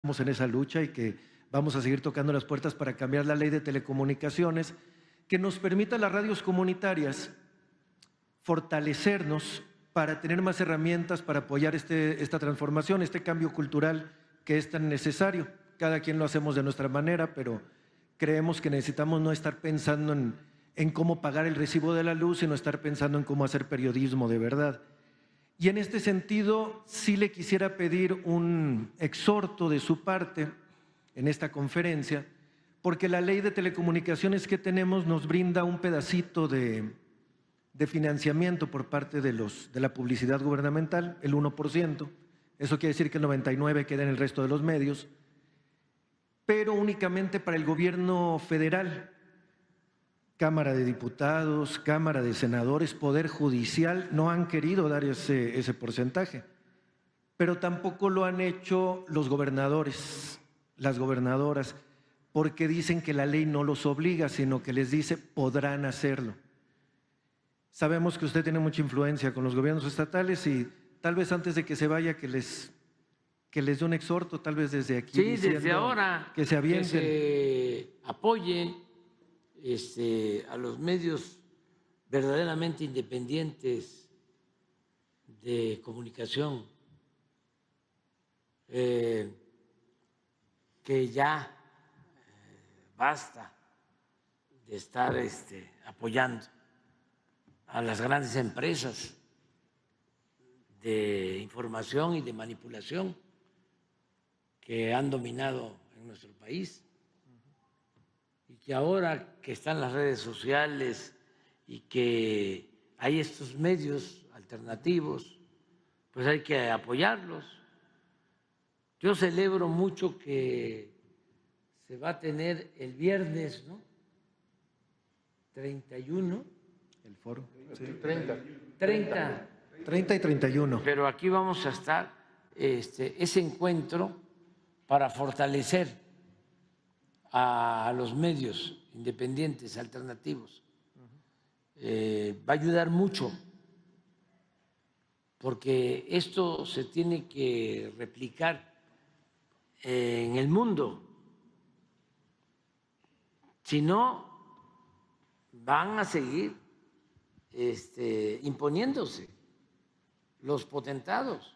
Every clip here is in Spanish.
en esa lucha y que vamos a seguir tocando las puertas para cambiar la ley de telecomunicaciones que nos permita a las radios comunitarias fortalecernos para tener más herramientas para apoyar esta transformación, este cambio cultural que es tan necesario. Cada quien lo hacemos de nuestra manera, pero creemos que necesitamos no estar pensando en cómo pagar el recibo de la luz, sino estar pensando en cómo hacer periodismo de verdad. Y en este sentido, sí le quisiera pedir un exhorto de su parte en esta conferencia, porque la ley de telecomunicaciones que tenemos nos brinda un pedacito de financiamiento por parte de la publicidad gubernamental, el 1%. Eso quiere decir que el 99% queda en el resto de los medios, pero únicamente para el gobierno federal. Cámara de Diputados, Cámara de Senadores, Poder Judicial no han querido dar ese porcentaje, pero tampoco lo han hecho los gobernadores, las gobernadoras, porque dicen que la ley no los obliga, sino que les dice podrán hacerlo. Sabemos que usted tiene mucha influencia con los gobiernos estatales y tal vez antes de que se vaya que les dé un exhorto, tal vez desde aquí. Sí, desde ahora que se avienten, que se apoye a los medios verdaderamente independientes de comunicación, que ya basta de estar apoyando a las grandes empresas de información y de manipulación que han dominado en nuestro país y que ahora que están las redes sociales y que hay estos medios alternativos, pues hay que apoyarlos. Yo celebro mucho que se va a tener el viernes, ¿no? 31. El foro. Sí. 30 y 31. Pero aquí vamos a estar ese encuentro para fortalecer a los medios independientes, alternativos. Va a ayudar mucho, porque esto se tiene que replicar en el mundo. Si no, van a seguir imponiéndose los potentados.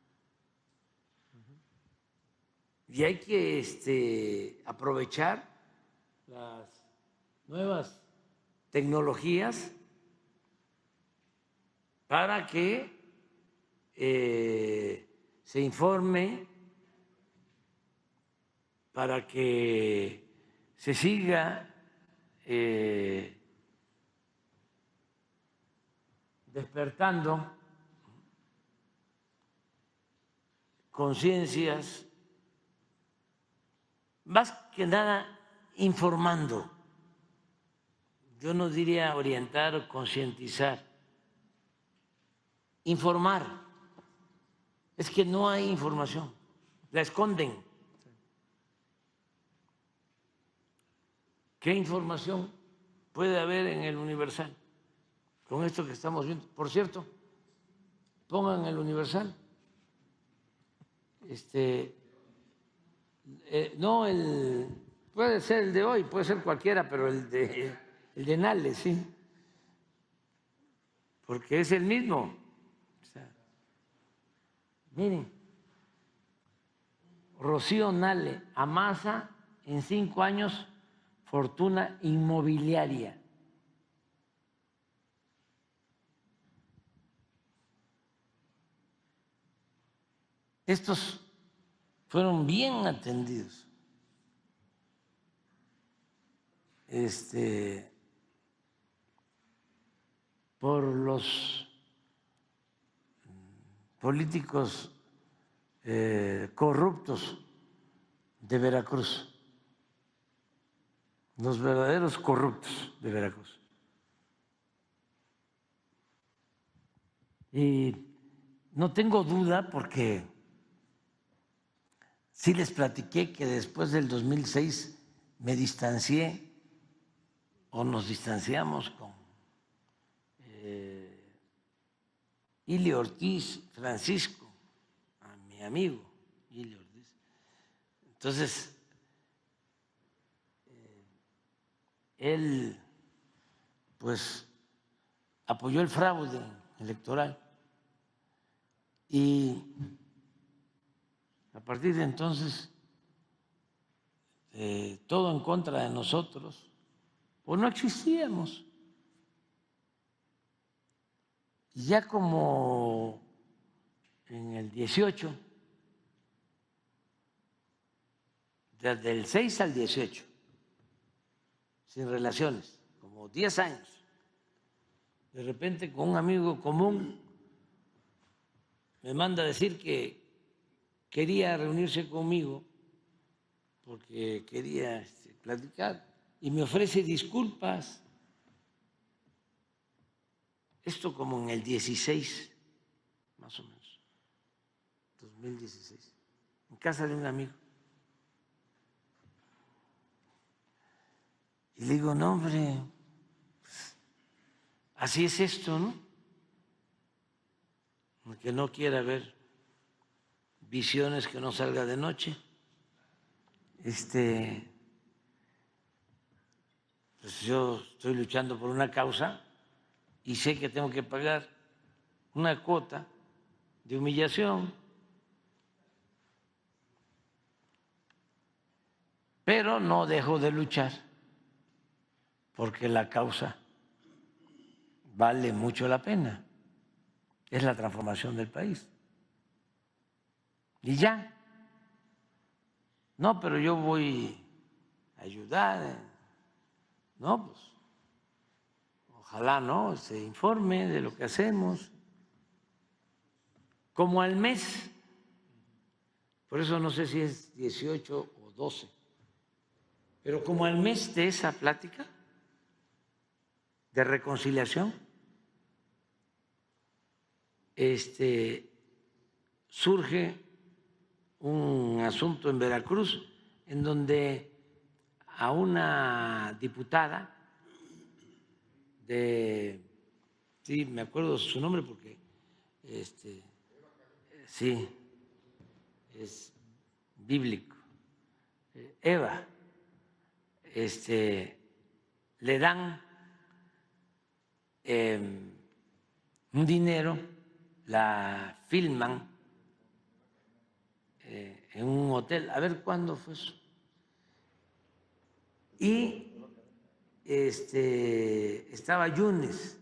Y hay que aprovechar las nuevas tecnologías para que se informe, para que se siga despertando conciencias, más que nada informando. Yo no diría orientar o concientizar, informar. Es que no hay información, la esconden. ¿Qué información puede haber en el Universal con esto que estamos viendo? Por cierto, pongan el Universal. No puede ser el de hoy, puede ser cualquiera, pero el de Nale, sí, porque es el mismo. O sea, miren, Rocío Nale amasa en 5 años fortuna inmobiliaria. Estos fueron bien atendidos. Por los políticos corruptos de Veracruz, los verdaderos corruptos de Veracruz. Y no tengo duda, porque sí les platiqué que después del 2006 me distancié, o nos distanciamos con Ilio Ortiz Francisco, a mi amigo Ilio Ortiz, Entonces, él pues apoyó el fraude electoral y a partir de entonces todo en contra de nosotros, pues no existíamos. Y ya como en el 18, desde el 6 al 18, sin relaciones, como 10 años, de repente con un amigo común me manda a decir que quería reunirse conmigo porque quería platicar y me ofrece disculpas. Esto como en el 16, más o menos, 2016, en casa de un amigo. Y le digo, no, hombre, así es esto, ¿no? Que no quiera ver visiones, que no salga de noche. Pues yo estoy luchando por una causa y sé que tengo que pagar una cuota de humillación, pero no dejo de luchar porque la causa vale mucho la pena. Es la transformación del país. Y ya. No, pero yo voy a ayudar. No, pues ojalá no se informe de lo que hacemos. Como al mes, por eso no sé si es 18 o 12, pero como al mes de esa plática de reconciliación, surge un asunto en Veracruz en donde a una diputada sí, me acuerdo su nombre porque sí, es bíblico, Eva, le dan un dinero, la filman en un hotel, a ver cuándo fue eso. Y estaba Yunes,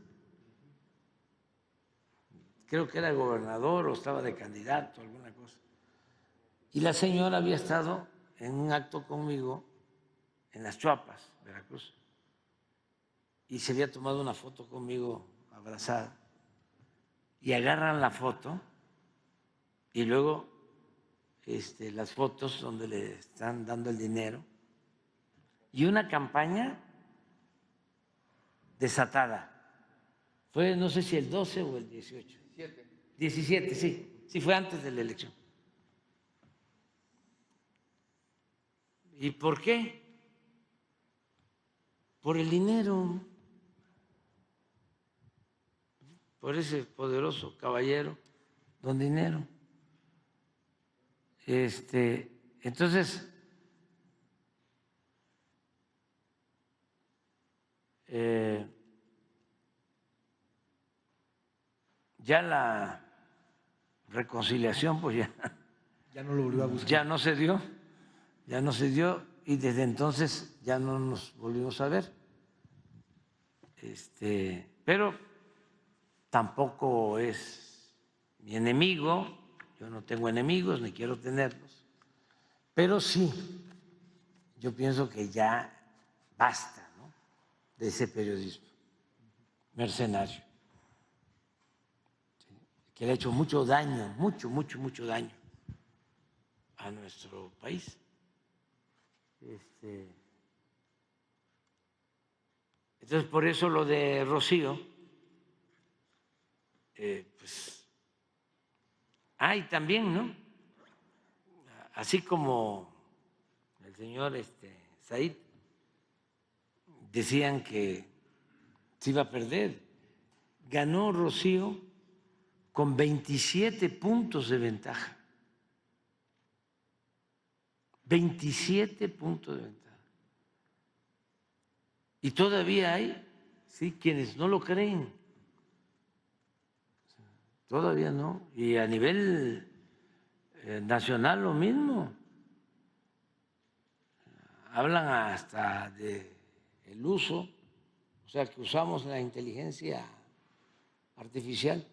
creo que era gobernador o estaba de candidato, alguna cosa. Y la señora había estado en un acto conmigo en Las Chuapas, Veracruz, y se había tomado una foto conmigo abrazada. Y agarran la foto y luego las fotos donde le están dando el dinero y una campaña desatada. Fue, no sé si el 12 o el 18. 17, sí. Sí, fue antes de la elección. ¿Y por qué? Por el dinero. Por ese poderoso caballero, don Dinero. Entonces, ya la reconciliación, pues ya no lo volvió a buscar. Ya no se dio y desde entonces ya no nos volvimos a ver. Pero tampoco es mi enemigo, yo no tengo enemigos ni quiero tenerlos, pero sí, yo pienso que ya basta, ¿no?, de ese periodismo mercenario, que le ha hecho mucho daño, mucho daño a nuestro país. Entonces, por eso lo de Rocío, pues, hay también, ¿no? Así como el señor Said, decían que se iba a perder, ganó Rocío con 27 puntos de ventaja. 27 puntos de ventaja. Y todavía hay, sí, quienes no lo creen. Todavía no. Y a nivel nacional lo mismo. Hablan hasta del uso, o sea, que usamos la inteligencia artificial.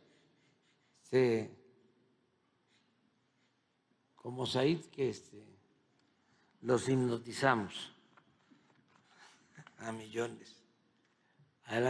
Como Said, que los hipnotizamos a millones. Adelante.